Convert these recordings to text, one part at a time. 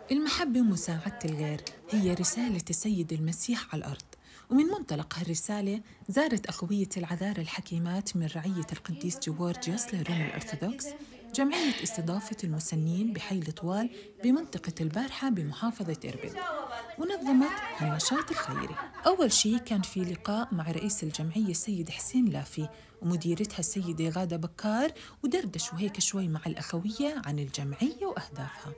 المحبة ومساعدة الغير هي رسالة السيد المسيح على الأرض، ومن منطلق هالرسالة زارت أخوية العذارى الحكيمات من رعية القديس جيورجيوس لروم الأرثوذكس جمعية استضافة المسنين بحي الطوال بمنطقة البارحة بمحافظة إربد، ونظمت هالنشاط الخيري. أول شيء كان في لقاء مع رئيس الجمعية السيد حسين لافي ومديرتها السيدة غادة بكار، ودردشوا هيك شوي مع الأخوية عن الجمعية وأهدافها.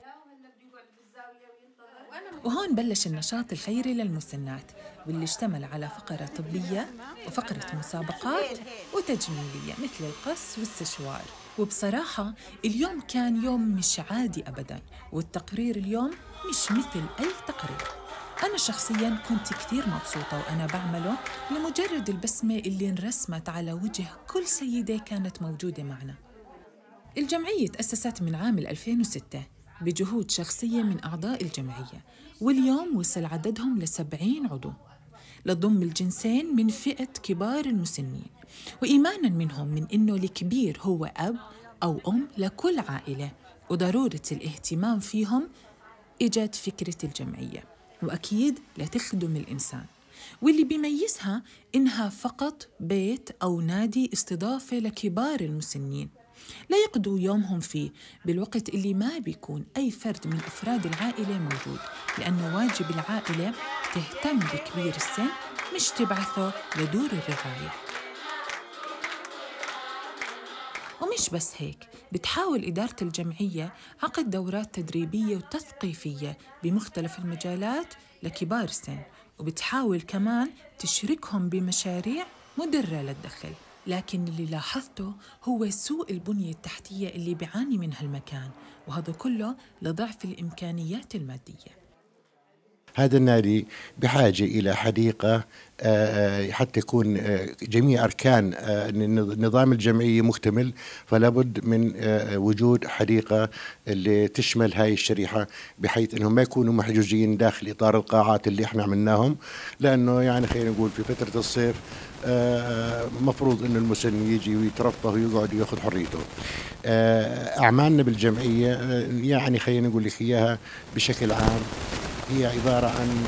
وهون بلش النشاط الخيري للمسنات، واللي اشتمل على فقرة طبية وفقرة مسابقات وتجميلية مثل القص والسشوار. وبصراحة اليوم كان يوم مش عادي أبداً، والتقرير اليوم مش مثل أي تقرير. أنا شخصياً كنت كثير مبسوطة وأنا بعمله لمجرد البسمة اللي انرسمت على وجه كل سيدة كانت موجودة معنا. الجمعية تأسست من عام 2006 بجهود شخصية من أعضاء الجمعية، واليوم وصل عددهم ل70 عضو، لضم الجنسين من فئة كبار المسنين، وإيماناً منهم من إنه الكبير هو أب أو أم لكل عائلة وضرورة الاهتمام فيهم. إجت فكرة الجمعية، وأكيد لتخدم الإنسان، واللي بيميزها إنها فقط بيت أو نادي استضافة لكبار المسنين لا يقضوا يومهم فيه بالوقت اللي ما بيكون أي فرد من أفراد العائلة موجود، لأنه واجب العائلة تهتم بكبير السن مش تبعثه لدور الرعاية. ومش بس هيك، بتحاول إدارة الجمعية عقد دورات تدريبية وتثقيفية بمختلف المجالات لكبار السن، وبتحاول كمان تشركهم بمشاريع مدرة للدخل. لكن اللي لاحظته هو سوء البنية التحتية اللي بيعاني منها المكان، وهذا كله لضعف الإمكانيات المادية. هذا النادي بحاجة إلى حديقة حتى يكون جميع أركان نظام الجمعية مكتمل، فلا بد من وجود حديقة اللي تشمل هاي الشريحة، بحيث أنهم ما يكونوا محجوزين داخل إطار القاعات اللي احنا عملناهم. لأنه يعني خلينا نقول في فترة الصيف مفروض أنه المسن يجي ويترفه ويقعد ويأخذ حريته. أعمالنا بالجمعية يعني خلينا نقول لك إياها بشكل عام هي عبارة عن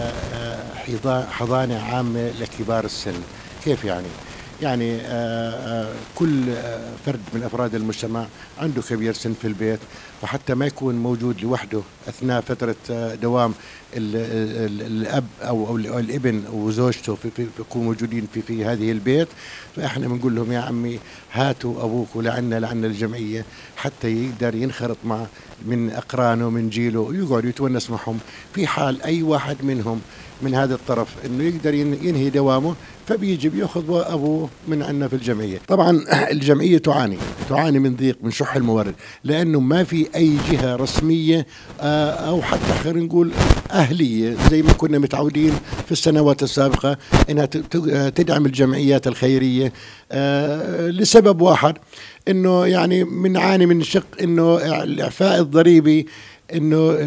حضانة عامة لكبار السن. كيف يعني؟ يعني كل فرد من أفراد المجتمع عنده كبير سن في البيت، وحتى ما يكون موجود لوحده أثناء فترة دوام الأب أو الابن وزوجته يكونوا موجودين في هذه البيت، فإحنا بنقول لهم يا عمي هاتوا أبوك لعنا الجمعية حتى يقدر ينخرط مع من أقرانه من جيله ويقعد يتونس معهم، في حال أي واحد منهم من هذا الطرف انه يقدر ينهي دوامه فبيجي بياخذ ابوه من عندنا في الجمعيه. طبعا الجمعيه تعاني من ضيق من شح الموارد، لانه ما في اي جهه رسميه او حتى خلينا نقول اهليه زي ما كنا متعودين في السنوات السابقه انها تدعم الجمعيات الخيريه، لسبب واحد انه يعني بنعاني من شق انه الاعفاء الضريبي، انه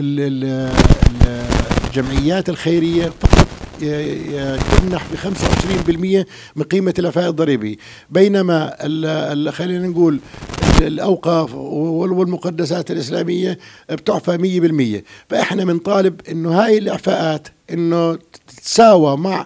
الجمعيات الخيرية فقط تمنح ب25% من قيمة الإعفاء الضريبي، بينما خلينا نقول الأوقاف والمقدسات الإسلامية بتعفى 100%. فإحنا بنطالب إنه هاي الإعفاءات إنه تتساوى مع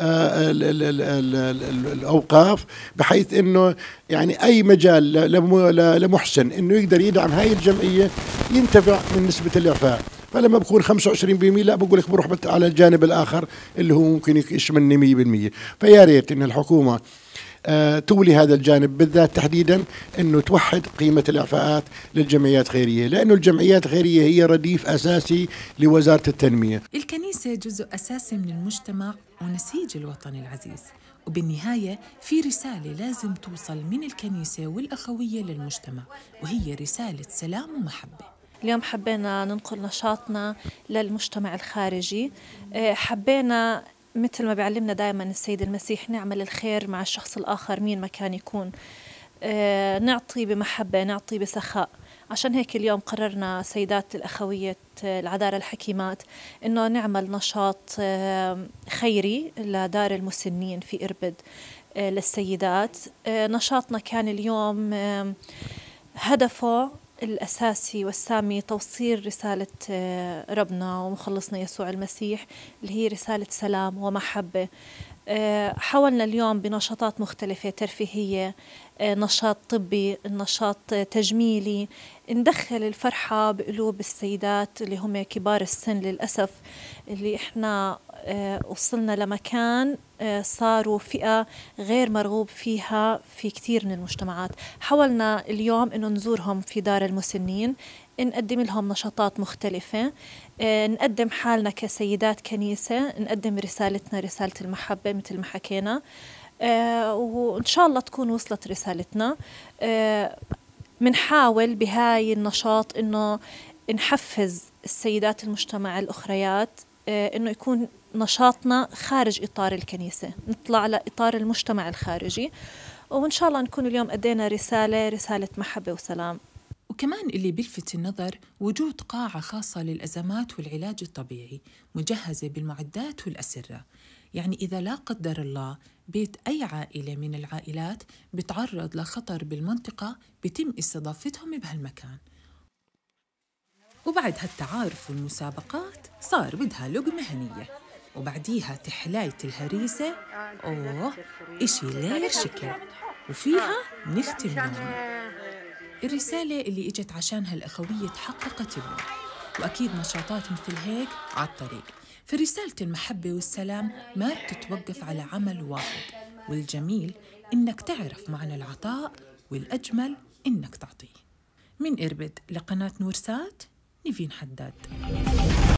الأوقاف، بحيث إنه يعني أي مجال لمحسن إنه يقدر يدعم هاي الجمعية ينتفع من نسبة الإعفاء. فلما بكون 25% لا بقول لك بروح على الجانب الآخر اللي هو ممكن يشملني 100%. فيا ريت إن الحكومة تولي هذا الجانب بالذات تحديدا، انه توحد قيمه الاعفاءات للجمعيات الخيريه، لانه الجمعيات الخيريه هي رديف اساسي لوزاره التنميه. الكنيسه جزء اساسي من المجتمع ونسيج الوطن العزيز، وبالنهايه في رساله لازم توصل من الكنيسه والاخويه للمجتمع، وهي رساله سلام ومحبه. اليوم حبينا ننقل نشاطنا للمجتمع الخارجي، حبينا مثل ما بيعلمنا دائما السيد المسيح نعمل الخير مع الشخص الآخر مين ما كان يكون، نعطي بمحبة نعطي بسخاء. عشان هيك اليوم قررنا سيدات الأخوية العذارى الحكيمات إنه نعمل نشاط خيري لدار المسنين في إربد للسيدات. نشاطنا كان اليوم هدفه الأساسي والسامي توصيل رسالة ربنا ومخلصنا يسوع المسيح، اللي هي رسالة سلام ومحبة. حاولنا اليوم بنشاطات مختلفة ترفيهية، نشاط طبي، نشاط تجميلي، ندخل الفرحة بقلوب السيدات اللي هم كبار السن للأسف، اللي إحنا وصلنا لمكان صاروا فئة غير مرغوب فيها في كتير من المجتمعات. حاولنا اليوم إنه نزورهم في دار المسنين، نقدم لهم نشاطات مختلفة، نقدم حالنا كسيدات كنيسة، نقدم رسالتنا رسالة المحبة مثل ما حكينا، وإن شاء الله تكون وصلت رسالتنا. منحاول بهاي النشاط إنه نحفز السيدات المجتمع الأخريات، إنه يكون نشاطنا خارج إطار الكنيسة، نطلع لإطار المجتمع الخارجي، وإن شاء الله نكون اليوم أدينا رسالة محبة وسلام. وكمان اللي بيلفت النظر وجود قاعة خاصة للأزمات والعلاج الطبيعي مجهزة بالمعدات والأسرة. يعني إذا لا قدر الله بيت أي عائلة من العائلات بتعرض لخطر بالمنطقة، بيتم استضافتهم بهالمكان. وبعد هالتعارف والمسابقات صار بدها لقمة هنية، وبعديها تحلاية الهريسة. إشي غير شكل، وفيها نختم يومنا. الرسالة اللي إجت عشانها الأخوية تحققت اليوم، وأكيد نشاطات مثل هيك عالطريق. فرسالة المحبة والسلام ما بتتوقف على عمل واحد، والجميل إنك تعرف معنى العطاء، والأجمل إنك تعطيه. من إربد لقناة نورسات، نيفين حداد.